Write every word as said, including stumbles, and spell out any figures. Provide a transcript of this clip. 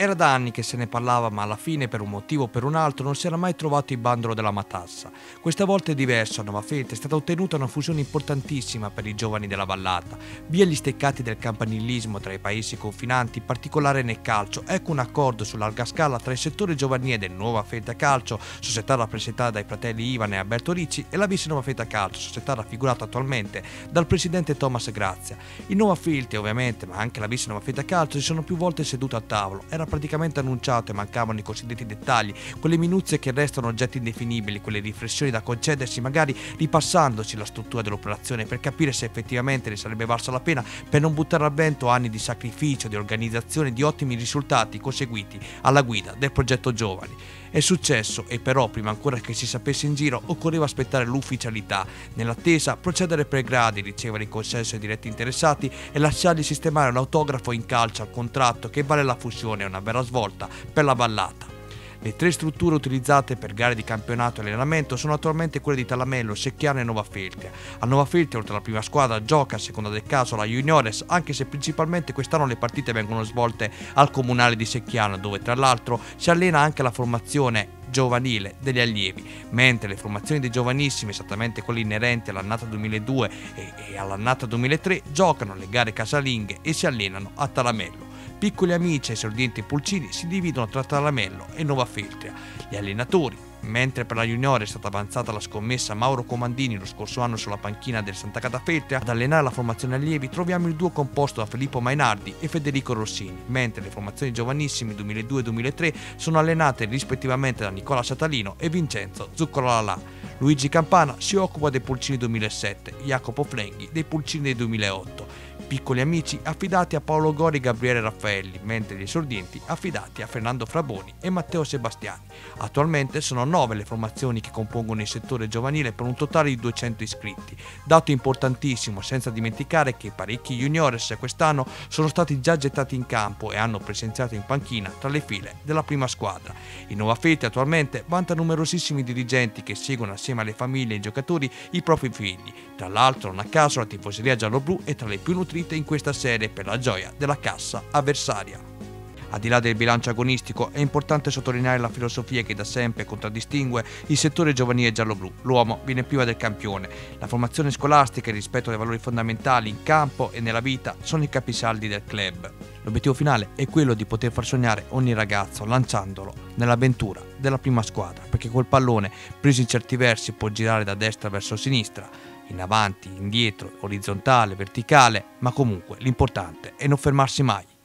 Era da anni che se ne parlava, ma alla fine, per un motivo o per un altro, non si era mai trovato il bandolo della matassa. Questa volta è diverso, a Nova Feltre è stata ottenuta una fusione importantissima per i giovani della vallata. Via gli steccati del campanilismo tra i paesi confinanti, in particolare nel calcio. Ecco un accordo su larga scala tra il settore giovanile del Nova Feltre Calcio, società rappresentata dai fratelli Ivan e Alberto Ricci, e la Vice Nova Feltre Calcio, società raffigurata attualmente dal presidente Thomas Grazia. Il Nova Feltre, ovviamente, ma anche la Vice Nova Feltre Calcio, si sono più volte sedute a tavolo. Era praticamente annunciato e mancavano i cosiddetti dettagli, quelle minuzie che restano oggetti indefinibili, quelle riflessioni da concedersi magari ripassandosi la struttura dell'operazione per capire se effettivamente ne sarebbe valsa la pena, per non buttare al vento anni di sacrificio, di organizzazione, di ottimi risultati conseguiti alla guida del progetto Giovani. È successo e però prima ancora che si sapesse in giro occorreva aspettare l'ufficialità. Nell'attesa procedere per gradi, ricevere il consenso ai diretti interessati e lasciargli sistemare un autografo in calce al contratto che vale la fusione e una vera svolta per la vallata. Le tre strutture utilizzate per gare di campionato e allenamento sono attualmente quelle di Talamello, Secchiano e Nova Feltre. A Nova Feltre, oltre alla prima squadra, gioca a seconda del caso la Juniores, anche se principalmente quest'anno le partite vengono svolte al comunale di Secchiano, dove tra l'altro si allena anche la formazione giovanile degli allievi, mentre le formazioni dei giovanissimi, esattamente quelle inerenti all'annata duemiladue e, e all'annata duemilatré, giocano le gare casalinghe e si allenano a Talamello. Piccoli amici e esordienti pulcini si dividono tra Talamello e Nova Feltre. Gli allenatori, mentre per la Junior è stata avanzata la scommessa Mauro Comandini lo scorso anno sulla panchina del Sant'Agata Feltre, ad allenare la formazione allievi troviamo il duo composto da Filippo Mainardi e Federico Rossini, mentre le formazioni giovanissime duemiladue e duemilatré sono allenate rispettivamente da Nicola Satalino e Vincenzo Zuccolalà. Luigi Campana si occupa dei pulcini duemilasette, Jacopo Flenghi dei pulcini del duemilaotto. Piccoli amici affidati a Paolo Gori e Gabriele Raffaelli, mentre gli esordienti affidati a Fernando Fraboni e Matteo Sebastiani. Attualmente sono nove le formazioni che compongono il settore giovanile per un totale di duecento iscritti, dato importantissimo, senza dimenticare che parecchi juniores quest'anno sono stati già gettati in campo e hanno presenziato in panchina tra le file della prima squadra. Il Nova Feltre attualmente vanta numerosissimi dirigenti che seguono assieme alle famiglie e ai giocatori i propri figli. Tra l'altro, non a caso, la tifoseria gialloblu è tra le più nutrite in questa serie per la gioia della cassa avversaria. Al di là del bilancio agonistico è importante sottolineare la filosofia che da sempre contraddistingue il settore giovanile gialloblu. L'uomo viene prima del campione. La formazione scolastica e il rispetto dei valori fondamentali in campo e nella vita sono i capisaldi del club. L'obiettivo finale è quello di poter far sognare ogni ragazzo lanciandolo nell'avventura della prima squadra, perché quel pallone, preso in certi versi, può girare da destra verso sinistra, in avanti, indietro, orizzontale, verticale, ma comunque l'importante è non fermarsi mai.